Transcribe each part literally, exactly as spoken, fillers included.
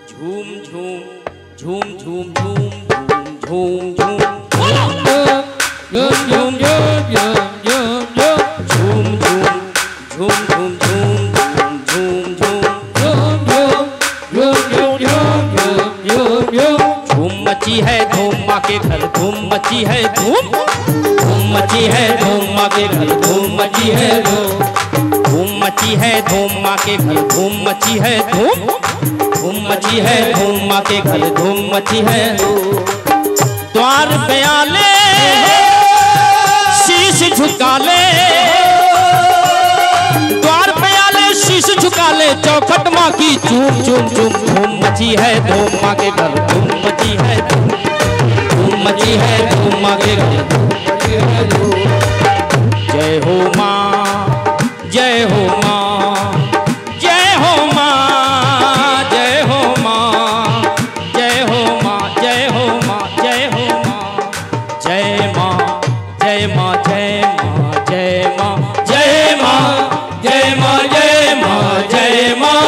झूम झूम झूम झूम झूम झूम झूम झूम झूम झूम मची है धूम माँ के घर धूम मची है धूम धूम मची है धूम माँ के घर धूम मची है धूम धूम मची है धूम माँ के घर धूम मची है धूम धूम मची है धूम माँ के घर धूम मची है द्वार पे आले शीश झुका ले द्वार पे आले शीश झुका ले चौखट माँ की चूम चूम चूम धूम मची है धूम माँ के घर धूम मची है धूम मची है धूम माँ के घर जय हो माँ जय हो माँ जय हो माँ जय हो माँ जय हो माँ जय हो माँ जय हो माँ जय माँ जय माँ जय माँ जय माँ जय माँ जय माँ जय माँ जय माँ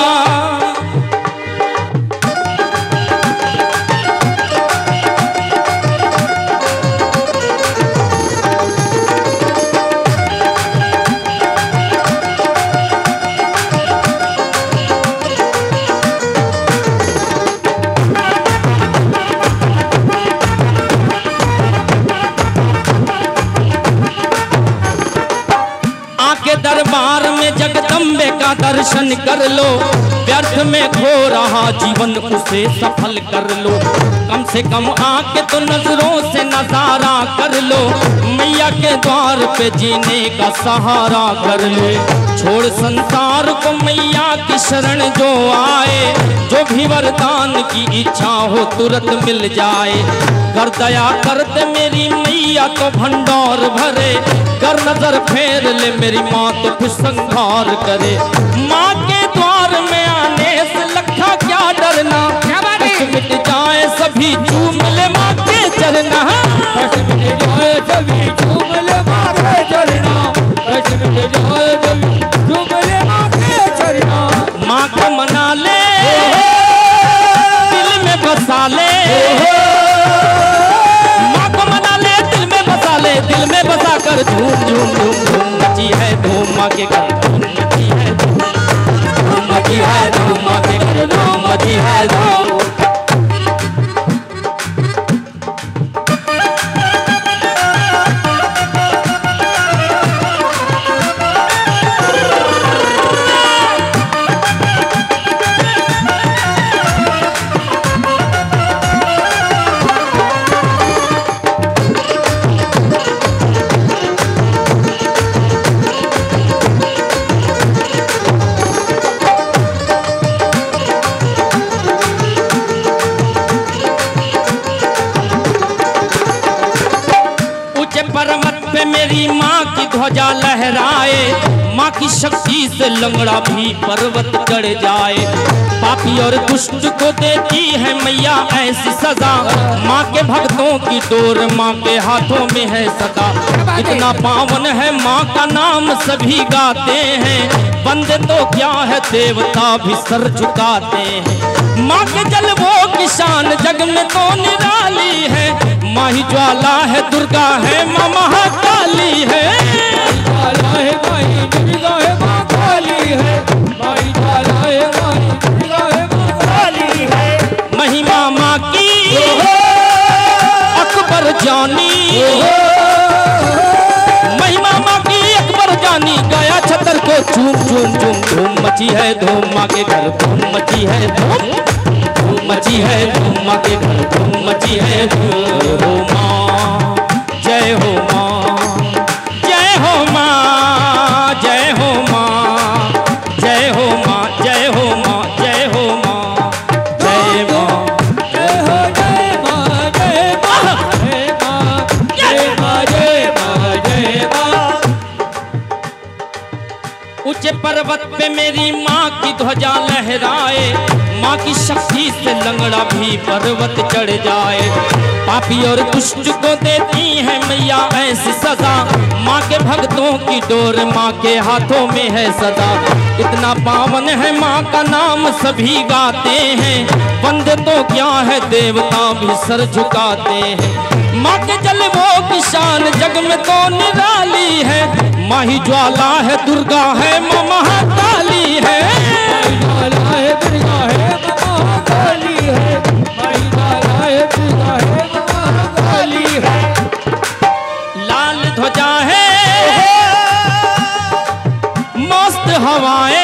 दरबार में जगदम्बे का दर्शन कर लो व्यर्थ में खो रहा जीवन उसे सफल कर लो कम से कम आके तो नजरों से नजारा कर लो मैया के द्वार पे जीने का सहारा कर लो छोड़ संसार को मैया की शरण जो आए जो भी वरदान की इच्छा हो तुरंत मिल जाए कर दया करते मेरी मैया तो भंडार भरे कर नजर फेर ले मेरी माँ तो फिर संहार करे माँ के द्वार में आने से लखा क्या डरना कष्ट मिट जाए सभी झूम ले माँ के चरना कष्ट मिट जाए सभी झूम ले माँ के चरना कष्ट मिट जाए सभी झूम ले माँ के चरना माँ को मना ले दिल में बसा ले माँ को मना ले दिल में बसा ले दिल में बसा कर झूम झूम झूम झूम मची है धूम माँ के घर धूम मची है धूम मची है धूम माँ के घर धूम मची है धूम पर्वत पे मेरी माँ की ध्वजा लहराए माँ की शक्ति से लंगड़ा भी पर्वत चढ़ जाए पापी और दुष्ट को देती है मैया ऐसी सजा माँ के भक्तों की डोर माँ के हाथों में है सदा इतना पावन है माँ का नाम सभी गाते हैं बंदे तो क्या है देवता भी सर झुकाते हैं माँ के जलवों की शान जग में तो निराली है माँ ही ज्वाला है दुर्गा है माँ महाकाली है ज्वाला है माँ ही दुर्गा है माँ काली है माँ ही ज्वाला है माँ ही दुर्गा है माँ काली है महिमा माँ की अकबर जानी महिमा माँ की अकबर जानी गया छतर को झूम झूम झूम धूम मची है धूम माँ के घर धूम मची है धूम धूम मची है धूम माँ के घर धूम मची है धूम हो माँ जय हो माँ जय हो माँ जय हो माँ जय हो माँ जय हो माँ जय हो माँ जय माँ जय हो जय माँ जय माँ जय माँ जय माँ जय माँ जय माँ ऊंचे पर्वत पे मेरी माँ की ध्वजा लहराए माँ की शक्ति से लंगड़ा भी पर्वत चढ़ जाए पापी और दुष्ट को देती है मैया ऐसी सजा माँ के भक्तों की डोर माँ के हाथों में है सदा इतना पावन है माँ का नाम सभी गाते हैं बंदे तो क्या है देवता भी सर झुकाते हैं। माँ के जल वो की शान जग में तो निराली है। माँ ही ज्वाला है दुर्गा है माँ महाकाली है। ज्वाला है दुर्गा है महाकाली है। ज्वाला है दुर्गा है महाकाली है। लाल ध्वजा है मस्त हवाएं,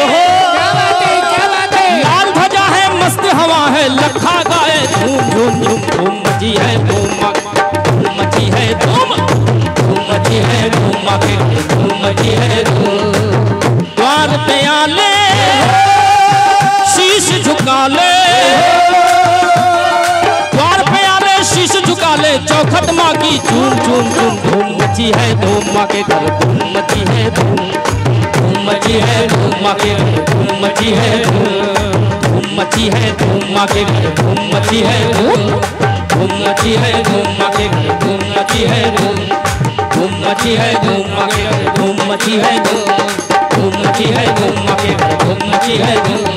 लाल ध्वजा है मस्त हवा है। लखा गाए धूम धूम धूम धूम मची है धूम धूम मची है धूम धूम मची है धूम के धूम मची है धूम। द्वार पे आले शीश झुका ले, द्वार पे आले शीश झुका ले। चौखट माँ की झूम झूम झूम धूम मची है धूम माँ के घर धूम मची है धूम धूम मची है धूम माँ के घर धूम मची है धूम धूम मची है धूम माँ के घर धूम मची है धूम धूम मची है धूम माँ के घर धूम मची है धूम धूम मची है धूम माँ के घर धूम मची है धूम धूम मची है धूम माँ के घर धूम मची है धूम।